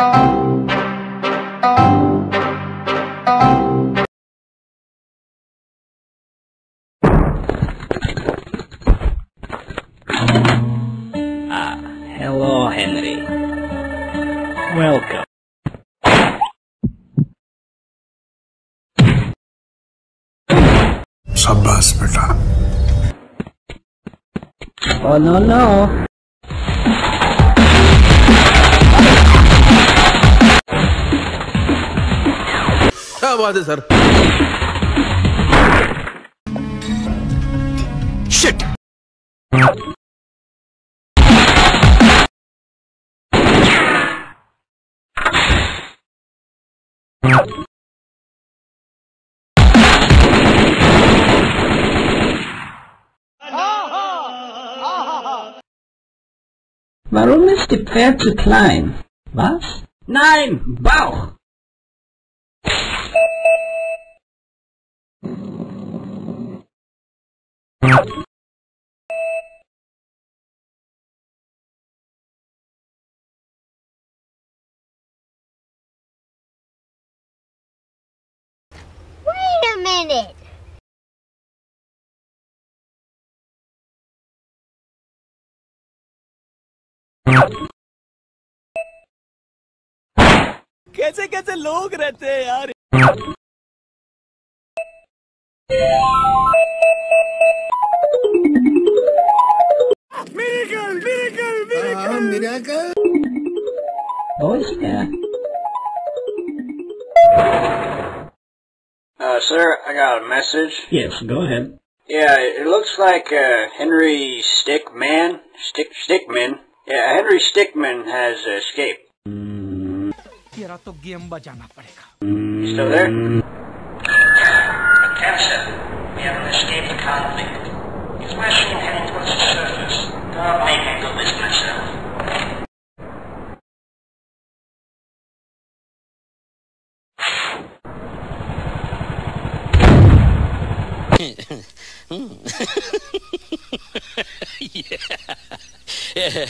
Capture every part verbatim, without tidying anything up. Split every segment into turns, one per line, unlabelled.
Ah, hello, Henry. Welcome.
शाबाश बेटा।
Oh no no.
क्या बात है sir? Shit.
Warum ist die Pferd zu klein? Was? Nein, Bauch!
Wait a minute!
कैसे कैसे लोग रहते हैं यार। Miracle, miracle, miracle, miracle.
Oh, is there?
Uh, sir, I got a message.
Yes, go ahead.
Yeah, it looks like uh, Henry Stickman, Stick Stickman. Yeah, Henry Stickman has escaped.
तेरा तो game बजाना पड़ेगा।
You still there? Attention, we haven't escaped the conflict. He's rushing and heading towards the surface. Don't make me do this myself. Yeah.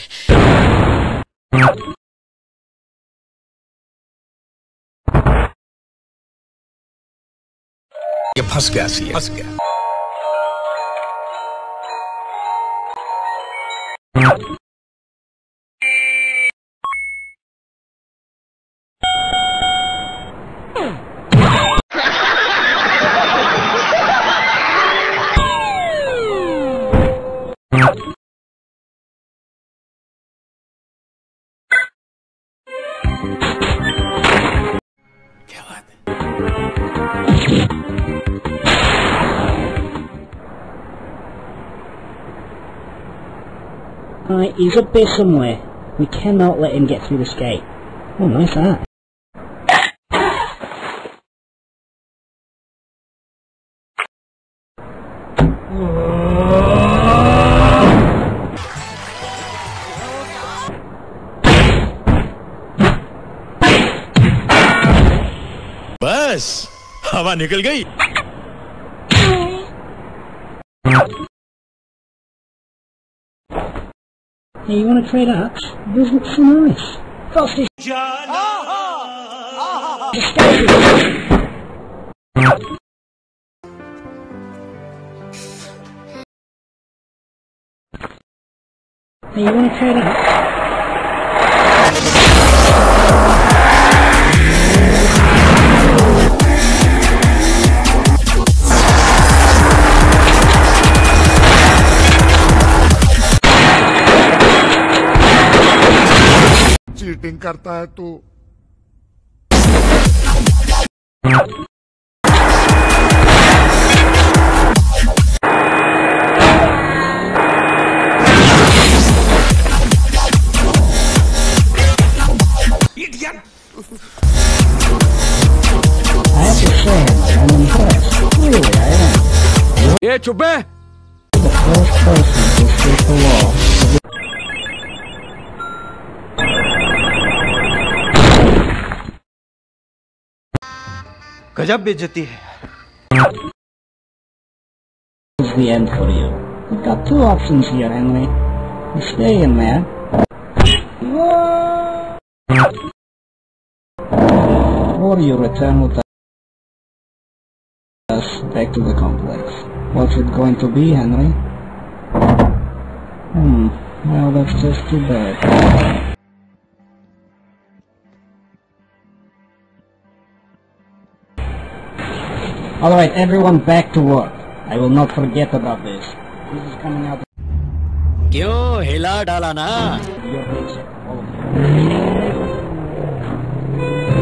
ये फंस गया सी फंस गया। क्या बात है?
Alright, he's up there somewhere. We cannot let him get through this gate. Oh, nice that.
बस हवा निकल गई।
Hey, you want to trade axe? Those look so nice. Frosty. Hey, you want to trade axe?
Cheating करता है तू।
I have to say, I'm impressed. Really, I am.
ये चुप है।
The first person to escape the wall.
गजब बेइज्जती है।
This is the end for you. We've got two options here, Henry. You stay in there. Whoa! or you return with us back to the complex. What's it going to be, Henry? Hmm, well, that's just too bad. Alright, everyone back to work. I will not forget about this. This is coming out.
क्यों हिला डाला ना?
Your paycheck, all of you.